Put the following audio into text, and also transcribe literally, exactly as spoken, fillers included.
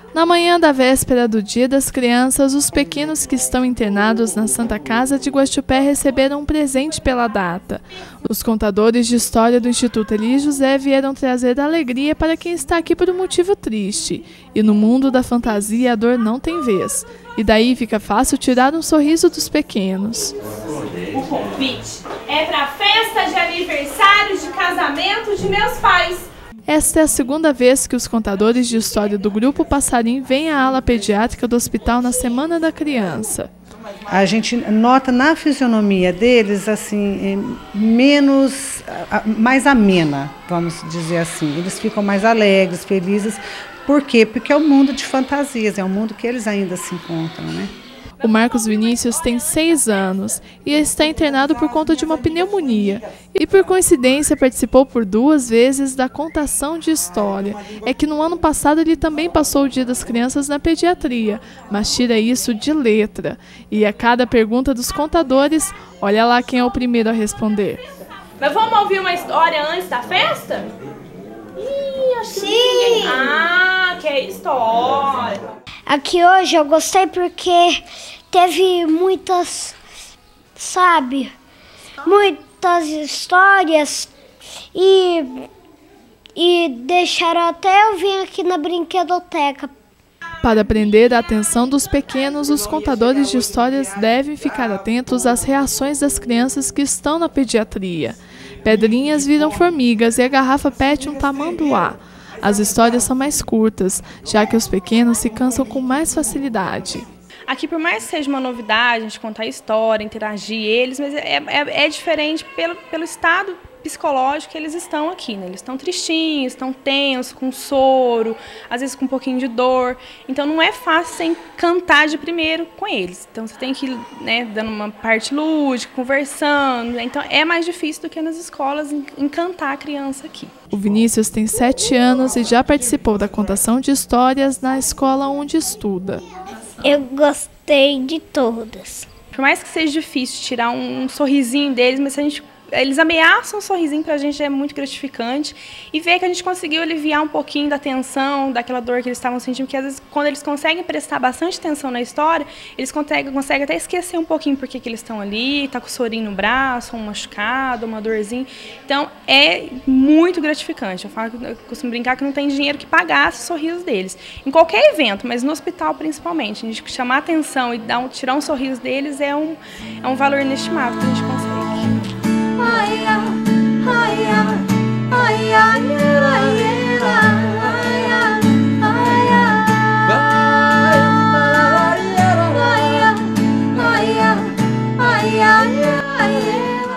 Na manhã da véspera do Dia das Crianças, os pequenos que estão internados na Santa Casa de Guaxupé receberam um presente pela data. Os contadores de história do Instituto Elis José vieram trazer alegria para quem está aqui por um motivo triste. E no mundo da fantasia a dor não tem vez. E daí fica fácil tirar um sorriso dos pequenos. O convite é para a festa de aniversário de casamento de meus pais. Esta é a segunda vez que os contadores de história do Grupo Passarim vêm à ala pediátrica do hospital na Semana da Criança. A gente nota na fisionomia deles, assim, menos, mais amena, vamos dizer assim. Eles ficam mais alegres, felizes. Por quê? Porque é um mundo de fantasias, é um mundo que eles ainda se encontram, né? O Marcos Vinícius tem seis anos e está internado por conta de uma pneumonia. E por coincidência participou por duas vezes da contação de história. É que no ano passado ele também passou o Dia das Crianças na pediatria, mas tira isso de letra. E a cada pergunta dos contadores, olha lá quem é o primeiro a responder. Mas vamos ouvir uma história antes da festa? Ih, acho que ninguém... Ah, que é história. Aqui hoje eu gostei porque teve muitas, sabe, muitas histórias e, e deixaram até eu vir aqui na brinquedoteca. Para prender a atenção dos pequenos, os contadores de histórias devem ficar atentos às reações das crianças que estão na pediatria. Pedrinhas viram formigas e a garrafa pet um tamanduá. As histórias são mais curtas, já que os pequenos se cansam com mais facilidade. Aqui, por mais que seja uma novidade, a gente contar a história, interagir eles, mas é, é, é diferente pelo, pelo estado psicológico que eles estão aqui, né? Eles estão tristinhos, estão tensos, com soro, às vezes com um pouquinho de dor. Então não é fácil você cantar de primeiro com eles. Então você tem que ir, né, dando uma parte lúdica, conversando. Então é mais difícil do que nas escolas encantar a criança aqui. O Vinícius tem sete anos e já participou da contação de histórias na escola onde estuda. Eu gostei de todas. Por mais que seja difícil tirar um, um sorrisinho deles, mas se a gente eles ameaçam um sorrisinho pra gente, é muito gratificante. E ver que a gente conseguiu aliviar um pouquinho da tensão, daquela dor que eles estavam sentindo, porque às vezes quando eles conseguem prestar bastante atenção na história, eles conseguem, conseguem até esquecer um pouquinho porque que eles estão ali, tá com o sorinho no braço, um machucado, uma dorzinha. Então é muito gratificante. Eu, falo, eu costumo brincar que não tem dinheiro que pagasse os sorrisos deles. Em qualquer evento, mas no hospital principalmente. A gente chamar atenção e dar um, tirar um sorriso deles é um, é um valor inestimável que a gente consegue. Ai, ai, ai, ai, ai, ai, ai, ai, ai,